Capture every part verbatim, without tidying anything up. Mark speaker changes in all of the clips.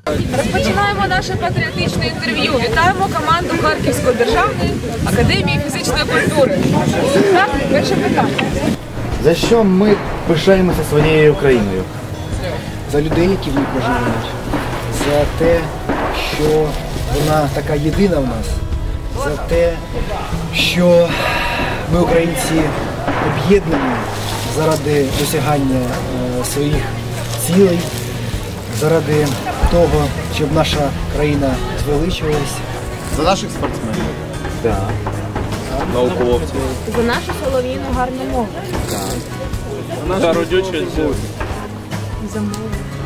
Speaker 1: Розпочинаємо наше патріотичне інтерв'ю. Вітаємо команду Харківської державної академії фізичної культури. Так, перше питання.
Speaker 2: За що ми пишаємося своєю Україною?
Speaker 3: За людей, які в ній проживають, за те, що вона така єдина в нас, за те, що ми, українці, об'єднані заради досягання е, своїх цілей, заради того, щоб наша країна звеличувалась.
Speaker 4: За наших спортсменів.
Speaker 2: Так.
Speaker 4: Науковців.
Speaker 1: За нашу солов'їну гарну мову.
Speaker 4: За родючість.
Speaker 1: За мову.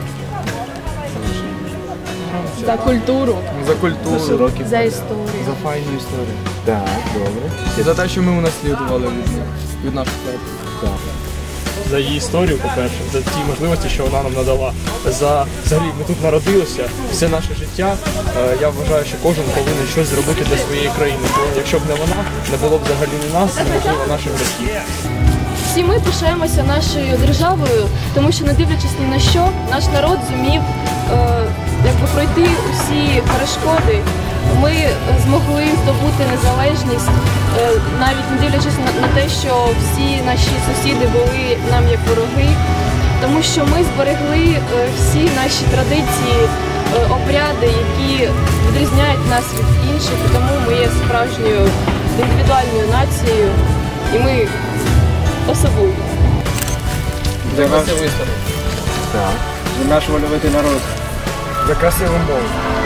Speaker 1: За культуру.
Speaker 5: За культуру.
Speaker 2: За широкі.
Speaker 1: За історію.
Speaker 5: За файну історію.
Speaker 2: Так, добре.
Speaker 5: І за те, що ми унаслідували від них, від наших предків.
Speaker 2: Так.
Speaker 6: За її історію, по-перше, за ті можливості, що вона нам надала. За взагалі ми тут народилися, все наше життя. Е, Я вважаю, що кожен повинен щось зробити для своєї країни. Бо якщо б не вона, не було б взагалі ні нас, ні можливо наших батьків.
Speaker 7: Всі ми пишаємося нашою державою, тому що, не дивлячись ні на що, наш народ зумів е, якби пройти усі перешкоди. Ми змогли здобути незалежність, е, навіть не дивлячись на, на те, що всі наші сусіди були нам як вороги, тому що ми зберегли е, всі наші традиції, е, обряди, які відрізняють нас від інших, і тому ми є справжньою індивідуальною нацією, і ми особливі.
Speaker 3: За наш,
Speaker 2: Так.
Speaker 3: за наш вольовитий народ.
Speaker 5: За красиву мову.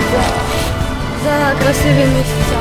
Speaker 7: За красиві місця.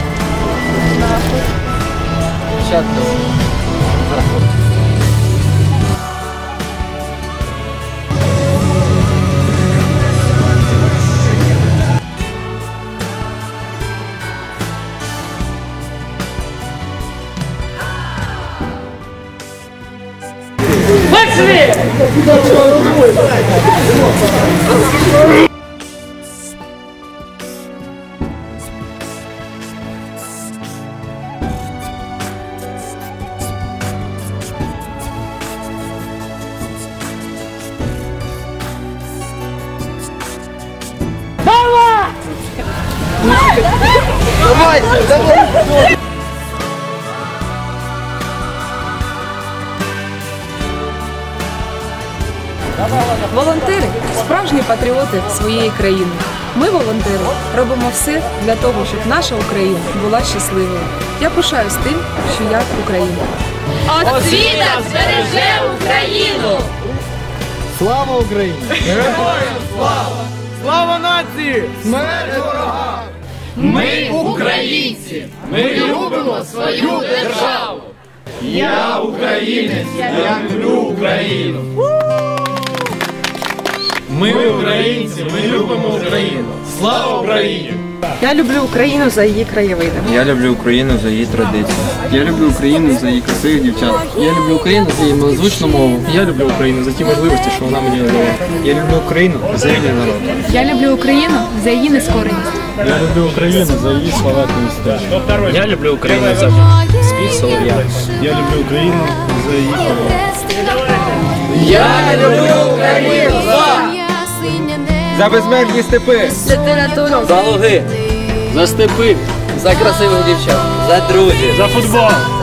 Speaker 1: Волонтери – справжні патріоти своєї країни. Ми, волонтери, робимо все для того, щоб наша Україна була щасливою. Я пишаюсь тим, що я українка.
Speaker 8: Освіта збереже Україну!
Speaker 3: Слава Україні!
Speaker 5: Героям слава! Слава нації!
Speaker 3: Смерть ворогам!
Speaker 8: Ми українці! Ми любимо свою державу! Я українець! Я люблю Україну!
Speaker 4: Ми українці, ми любимо Україну. Слава Україні!
Speaker 1: Я люблю Україну за її краєвиди.
Speaker 9: Я люблю Україну за її традиції.
Speaker 5: Я люблю Україну за її красивих дівчат. Я люблю Україну за її милозвучну мову.
Speaker 6: Я люблю Україну за ті можливості, що вона мені надала.
Speaker 5: Я люблю Україну за її народ.
Speaker 1: Я люблю Україну за її нескореність.
Speaker 5: Я люблю Україну за її славетну історію.
Speaker 6: Я люблю Україну за спів солов'я.
Speaker 5: Я люблю Україну за її пам'ять.
Speaker 3: Я люблю Україну за... За безмежні степи!
Speaker 7: Літературу.
Speaker 9: За луги, за степи, за красивих дівчат, за друзів,
Speaker 6: За футбол!